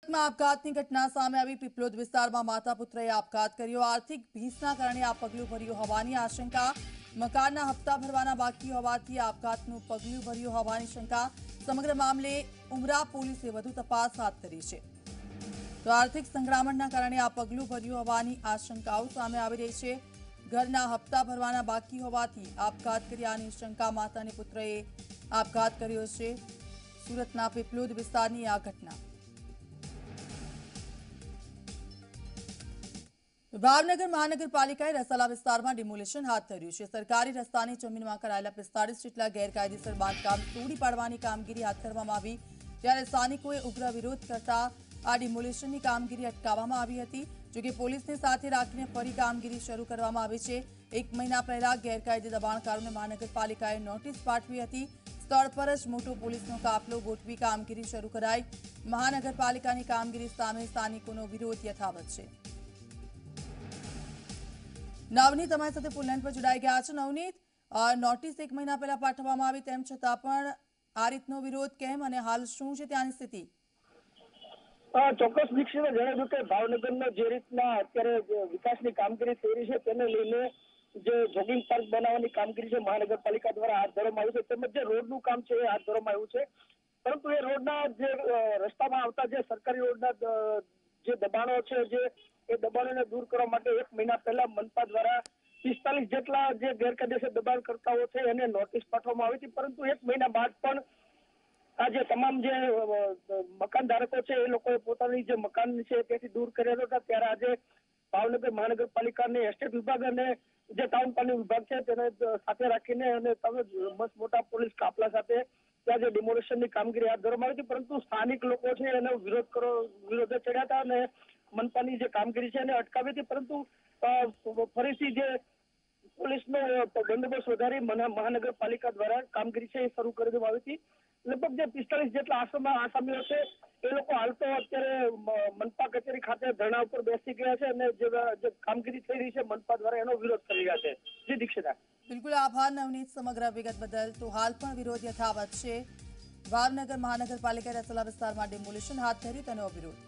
આપઘાતની ઘટના સામે આવી પીપલોદ વિસ્તારમાં માતા પુત્રએ આપઘાત કર્યો। આર્થિક ભીંસના કારણે આ પગલું ભર્યું હોવાની આશંકા। મકાનના હપ્તા ભરવાના બાકી હોવાથી આપઘાતનું પગલું ભર્યું હોવાની શંકા। સમગ્ર મામલે ઉમરા પોલીસે વધુ તપાસ હાથ ધરી છે। તો આર્થિક સંકળામણના કારણે આ પગલું ભર્યું હોવાની આશંકાઓ સામે આવી રહી છે। ઘરના હપ્તા ભરવાના બાકી હોવાથી આપઘાત કર્યાની શંકા માતા અને પુત્રએ આપઘાત કર્યો છે। સુરતના પીપલોદ વિસ્તારની આ ઘટના। ભાવનગર મહાનગરપાલિકાએ રસાલા વિસ્તારમાં ડિમોલિશન હાથ ધર્યું છે। સરકારી રસ્તાની જમીનમાં કરાયેલા 45 જેટલા ગેરકાયદેસર બાંધકામ તોડી પાડવાની કામગીરી હાથ ધરવામાં આવી, ત્યારે સ્થાનિકોએ ઉગ્ર વિરોધ કરતા આ ડિમોલિશનની કામગીરી અટકાવવામાં આવી હતી। જોકે પોલીસને સાથે રાખીને ફરી કામગીરી શરૂ કરવામાં આવી છે। 1 મહિના પહેલા ગેરકાયદે દબાણકારોને મહાનગરપાલિકાએ નોટિસ પાઠવી હતી। સ્થળ પર જ મોટો પોલીસનો કાફલો ગોઠવી કામગીરી શરૂ કરાઈ। મહાનગરપાલિકાની કામગીરી સામે સ્થાનિકોનો વિરોધ યથાવત છે। નવનીત અમારી સાથે ફૂલ લાઈન પર જોડાઈ ગયા છે। નવનીત, નોટિસ 1 મહિના પહેલા પાઠવવામાં આવી, તેમ છતાં પણ આ રીતનો વિરોધ કેમ અને હાલ શું છે ત્યાંની સ્થિતિ? ચોક્કસ દીક્ષિતે જણાવ્યું કે ભાવનગરમાં જે રીતના અત્યારે વિકાસની કામગીરી થઈ રહી છે તેને લઈને જે જોગિંગ પાર્ક બનાવવાની કામગીરી છે મહાનગરપાલિકા દ્વારા હાથ ધરવામાં આવી છે, તેમજ જે રોડનું કામ છે એ હાથ ધરવામાં આવ્યું છે। પરંતુ એ રોડના જે રસ્તામાં આવતા જે સરકારી રોડના જે દબાણો છે એ દબાણોને દૂર કરવા માટે 1 મહિના પહેલા મનપા દ્વારા 45 જેટલા જે ગેરકાયદેસર દબાણકર્તાઓ છે એને નોટિસ પાઠવવામાં આવી હતી। પરંતુ 1 મહિના બાદ પણ આ જે તમામ જે મકાન ધારકો છે એ લોકોએ પોતાની જે મકાન છે ત્યાંથી દૂર કર્યા હતા। ત્યારે આજે ભાવનગર મહાનગરપાલિકાની એસ્ટેટ વિભાગ અને જે ટાઉન પ્લાનિંગ વિભાગ છે તેને સાથે રાખીને અને મસ્ત મોટા પોલીસ કાફલા સાથે ત્યાં જે ડિમોલિશનની કામગીરી હાથ ધરવામાં આવી હતી। પરંતુ સ્થાનિક લોકો છે એનો વિરોધે ચડ્યા હતા અને મનપાની જે કામગીરી છે એને અટકાવી હતી। પરંતુ ફરીથી જે પોલીસનો બંદોબસ્ત વધારી મહાનગરપાલિકા દ્વારા કામગીરી છે એ શરૂ કરી દેવામાં આવી હતી। લગભગ જે 45 જેટલા આસામીઓ છે એ લોકો હાલ તો અત્યારે મનપા કચેરી ખાતે ધરણા ઉપર બેસી ગયા છે અને જે કામગીરી થઈ રહી છે મનપા દ્વારા એનો વિરોધ કરી રહ્યા છે। જી દીક્ષિતા। બિલકુલ આભાર નવનીત સમગ્ર વિગત બદલ। તો હાલ પણ વિરોધ યથાવત છે। ભાવનગર મહાનગરપાલિકાએ રસાલા વિસ્તારમાં ડિમોલિશન હાથ ધર્યું, તેનો વિરોધ।